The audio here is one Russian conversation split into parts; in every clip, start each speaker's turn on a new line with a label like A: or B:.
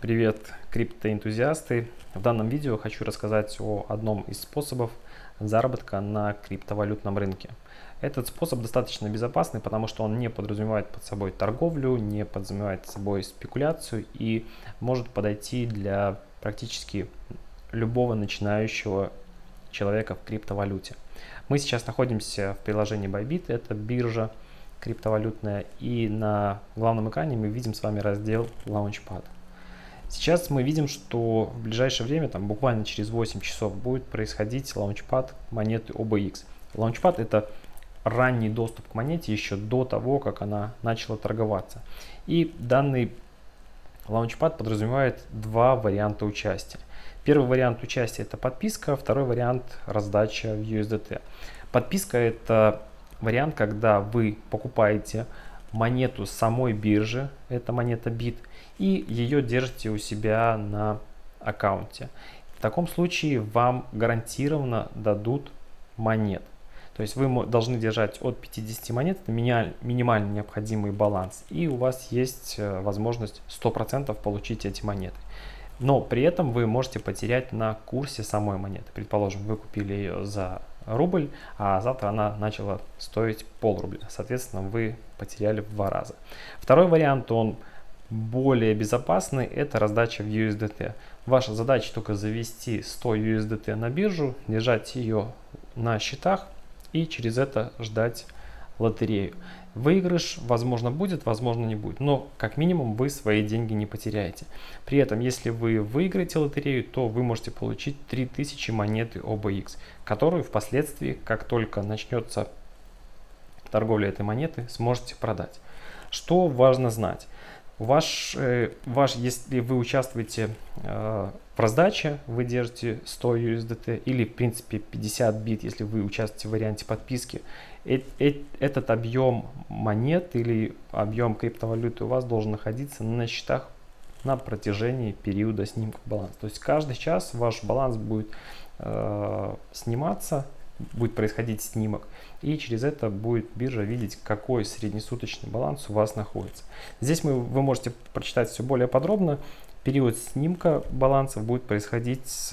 A: Привет, криптоэнтузиасты! В данном видео хочу рассказать о одном из способов заработка на криптовалютном рынке. Этот способ достаточно безопасный, потому что он не подразумевает под собой торговлю, не подразумевает под собой спекуляцию и может подойти для практически любого начинающего человека в криптовалюте. Мы сейчас находимся в приложении Bybit, это биржа криптовалютная, и на главном экране мы видим с вами раздел Launchpad. Сейчас мы видим, что в ближайшее время, буквально через 8 часов, будет происходить лаунчпад монеты OBX. Лаунчпад — это ранний доступ к монете еще до того, как она начала торговаться. И данный лаунчпад подразумевает два варианта участия. Первый вариант участия — это подписка, второй вариант — раздача в USDT. Подписка — это вариант, когда вы покупаете монету самой биржи, это монета BIT, и ее держите у себя на аккаунте. В таком случае вам гарантированно дадут монет. То есть вы должны держать от 50 монет, это минимально необходимый баланс, и у вас есть возможность 100% получить эти монеты. Но при этом вы можете потерять на курсе самой монеты. Предположим, вы купили ее за рубль, а завтра она начала стоить пол-рубля. Соответственно, вы потеряли в 2 раза. Второй вариант, он более безопасный, это раздача в USDT. Ваша задача только завести 100 USDT на биржу, держать ее на счетах и через это ждать лотерею. Выигрыш, возможно, будет, возможно, не будет, но как минимум вы свои деньги не потеряете. При этом, если вы выиграете лотерею, то вы можете получить 3000 монеты OBX, которую впоследствии, как только начнется торговля этой монеты, сможете продать. Что важно знать? Если вы участвуете в раздаче, вы держите 100 USDT или в принципе 50 бит, если вы участвуете в варианте подписки, этот объем монет или объем криптовалюты у вас должен находиться на счетах на протяжении периода снимка баланса. То есть каждый час ваш баланс будет сниматься, будет происходить снимок, и через это будет биржа видеть, какой среднесуточный баланс у вас находится. Здесь вы можете прочитать все более подробно. Период снимка балансов будет происходить с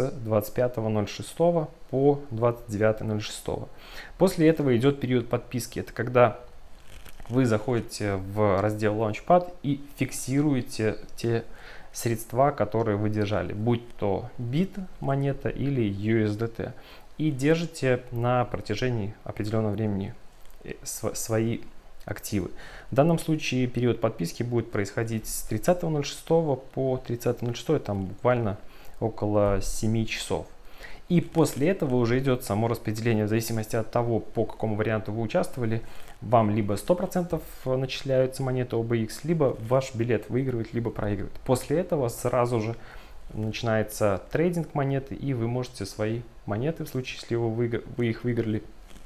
A: 25.06 по 29.06. После этого идет период подписки. Это когда вы заходите в раздел Launchpad и фиксируете те средства, которые вы держали, будь то BIT монета или USDT. И держите на протяжении определенного времени свои активы. В данном случае период подписки будет происходить с 30.06 по 30.06, там буквально около 7 часов. И после этого уже идет само распределение, в зависимости от того, по какому варианту вы участвовали. Вам либо 100% начисляются монеты OBX, либо ваш билет выигрывает, либо проигрывает. После этого сразу же начинается трейдинг монеты, и вы можете свои монеты, в случае, если вы их выиграли,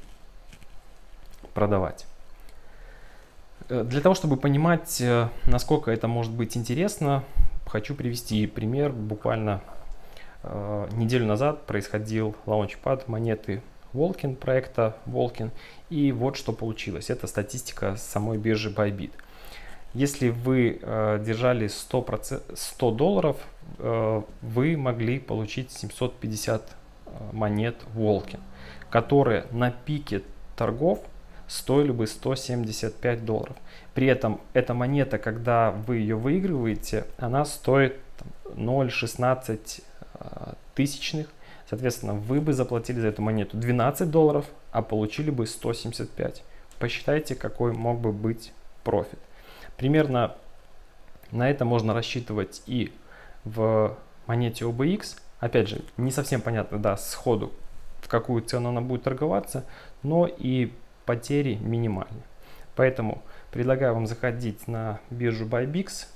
A: продавать. Для того, чтобы понимать, насколько это может быть интересно, хочу привести пример. Буквально неделю назад происходил лаунчпад монеты Волкин, проекта Волкин, и вот что получилось. Это статистика самой биржи Bybit. Если вы держали 100 долларов, вы могли получить 750 монет Волкин, которые на пике торгов стоили бы 175 долларов. При этом эта монета, когда вы ее выигрываете, она стоит 0,16 тысячных. Соответственно, вы бы заплатили за эту монету 12 долларов, а получили бы 175. Посчитайте, какой мог бы быть профит. Примерно на это можно рассчитывать и в монете OBX. Опять же, не совсем понятно, да, сходу, в какую цену она будет торговаться, но и потери минимальны. Поэтому предлагаю вам заходить на биржу Bybit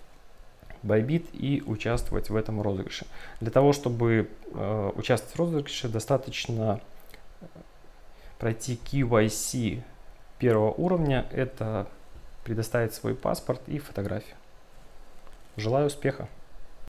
A: и участвовать в этом розыгрыше. Для того, чтобы участвовать в розыгрыше, достаточно пройти KYC первого уровня. Это предоставить свой паспорт и фотографию. Желаю успеха!